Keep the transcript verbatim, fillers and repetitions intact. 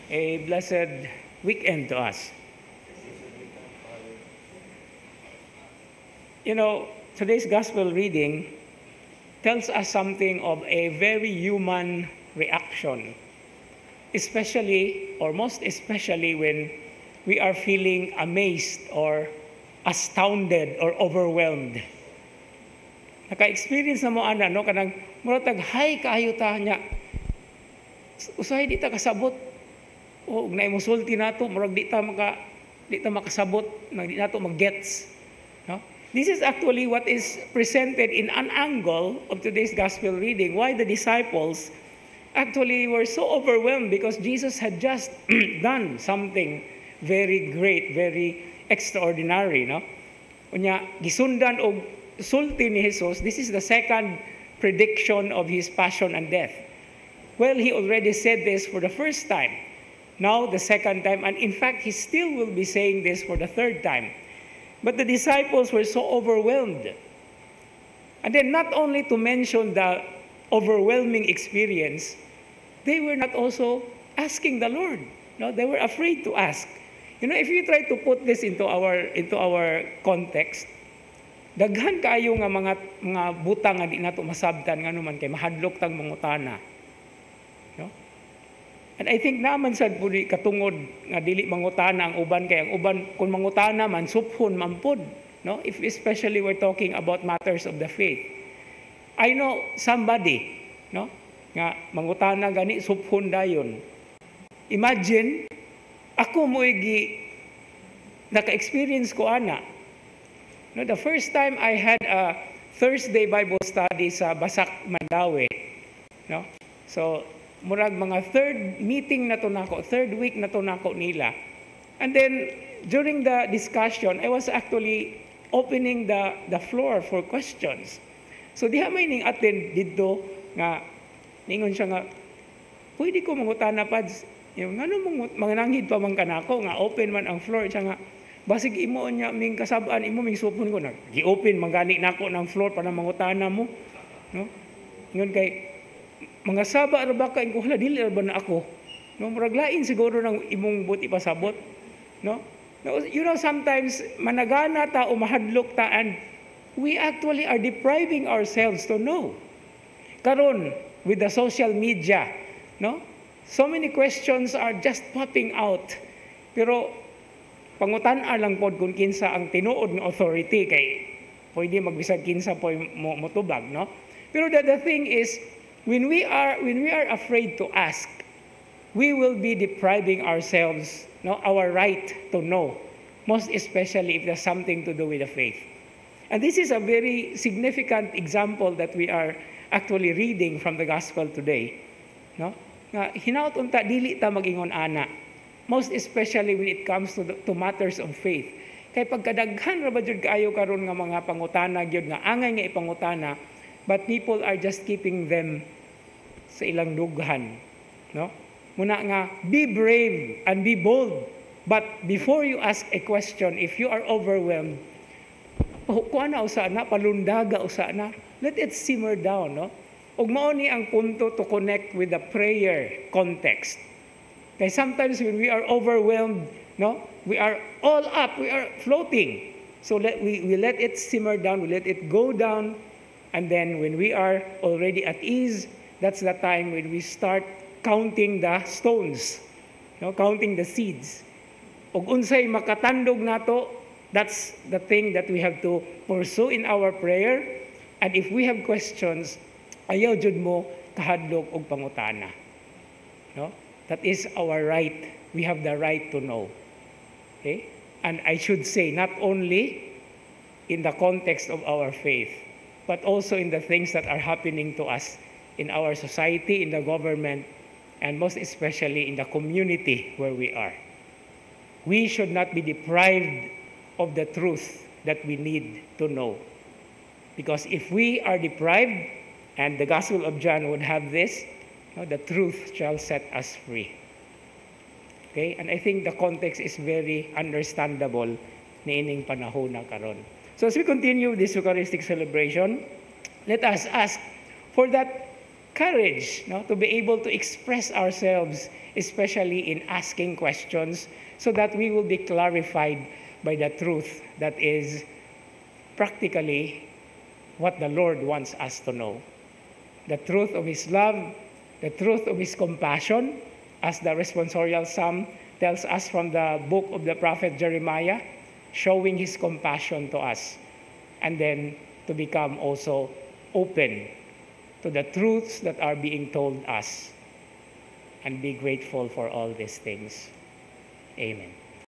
A blessed weekend to us. You know, today's gospel reading tells us something of a very human reaction, especially, or most especially, when we are feeling amazed or astounded or overwhelmed. Naka-experience na mo ana, no? Kanang muratag, hay kayo ta niya. Usahay di ta kasabot. O, na imusulti nato, murag di ta maka, di ta makasabot, di nato mag-gets. No? This is actually what is presented in an angle of today's gospel reading. Why the disciples actually were so overwhelmed because Jesus had just done something very great, very extraordinary. No? Unya, gisundan og sulti ni Jesus, this is the second prediction of his passion and death. Well, he already said this for the first time. Now the second time, and in fact, he still will be saying this for the third time. But the disciples were so overwhelmed. And then not only to mention the overwhelming experience, they were not also asking the Lord. No, they were afraid to ask. You know, if you try to put this into our into our context, daghan kayo nga mga mga butang nga di nato masabtan nga naman kay mahadlok tang mangutana. No? And I think naman sad pud katungod nga dili mangutana ang uban kay ang uban kung mangutana man suphon mampod, no? If especially we're talking about matters of the faith. I know somebody, no? Nga mangutana gani suphon dayon. Imagine ako mo gi naka-experience ko ana. No, the first time I had a Thursday Bible study sa Basak, Mandawi. No? So, murag mga third meeting na to nako, third week na to nako nila. And then, during the discussion, I was actually opening the, the floor for questions. So, diha may ning attend dito nga, ningon siya nga, pwede ko mangutana pa, yung ano mga nanghid pa man kanako, nga open man ang floor, siya nga, basig imo niya ming kasabaan imo ming supon ko na gi-open mangani nako ng floor para mangutana mo, no? Ngon kay mga saba ra ba ka ko hala dili ra ba na ako, no? Murag lain siguro ng imong buti pasabot, no? No, you know, sometimes managana ta o mahadlok ta and we actually are depriving ourselves to know. Karon with the social media, no? So many questions are just popping out. Pero pangutan-a lang pod kung kinsa ang tinuod ng authority kay pwede magbisag kinsa po mo motubag, no? Pero the, the thing is when we are when we are afraid to ask, we will be depriving ourselves, no, our right to know, most especially if there's something to do with the faith. And this is a very significant example that we are actually reading from the gospel today, no? Nga hinaut unta dili ta magingon ana. Most especially when it comes to, the, to matters of faith. Kay pagkadaghan ra ba jud kaayo karon nga mga pangutana gyud nga angay nga ipangutana, but people are just keeping them sa ilang dughan, no? Muna nga be brave and be bold, but before you ask a question, if you are overwhelmed, kuha na usa na palundaga usa na, let it simmer down, no? Ug mao ni ang punto to connect with the prayer context. Okay, sometimes when we are overwhelmed, no, we are all up, we are floating. So let we, we let it simmer down, we let it go down, and then when we are already at ease, that's the time when we start counting the stones, no, counting the seeds. Ug unsay makatandog nato, that's the thing that we have to pursue in our prayer. And if we have questions, ayaw jud mo kahadlok og pangutana, no? That is our right. We have the right to know. Okay? And I should say, not only in the context of our faith, but also in the things that are happening to us in our society, in the government, and most especially in the community where we are. We should not be deprived of the truth that we need to know. Because if we are deprived, and the Gospel of John would have this, no, the truth shall set us free. Okay? And I think the context is very understandable niining panahon na karon. So as we continue this Eucharistic celebration, let us ask for that courage, no, to be able to express ourselves, especially in asking questions, so that we will be clarified by the truth that is practically what the Lord wants us to know. The truth of His love, the truth of His compassion, as the responsorial psalm tells us from the book of the prophet Jeremiah, showing His compassion to us, and then to become also open to the truths that are being told us, and be grateful for all these things. Amen.